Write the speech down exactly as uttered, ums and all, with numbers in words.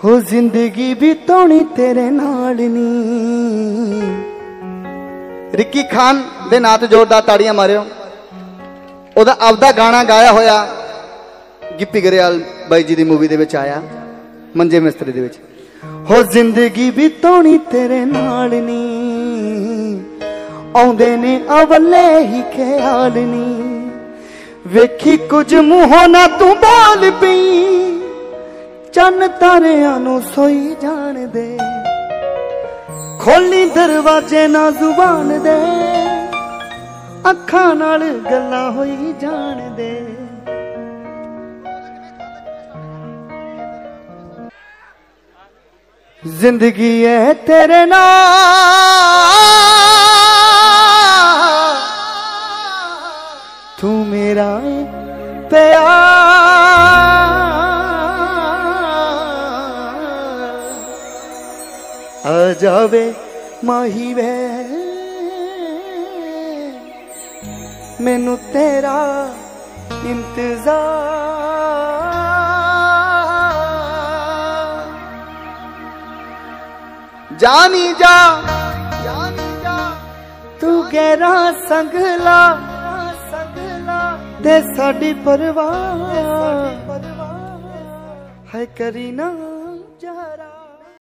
हो जिंदगी बितानी तेरे नाल नी। रिकी खान दे नां ते जोरदार ताड़ियां मारियो। ओदा आपदा गाना गाया होया गिप्पी गरेवाल बाई जी दी मूवी दे विच आया मंजे मिस्त्री दे विच। हो जिंदगी बितानी तेरे नाल नी, आउंदे ने अवले ही ख्याल नी। वेखी कुछ मुंहों ना तू बोल पई, चन तारियां नू सोई जान दे। खोली दरवाजे ना जुबान दे, अखां नाल गल्लां होई जान दे। जिंदगी है तेरे नाल, तू मेरा प्यार। आ जावे माही वे मैनू तेरा इंतजार। जानी जा जानी जा तू गहरा संगला ते साडी परवाह है करी ना।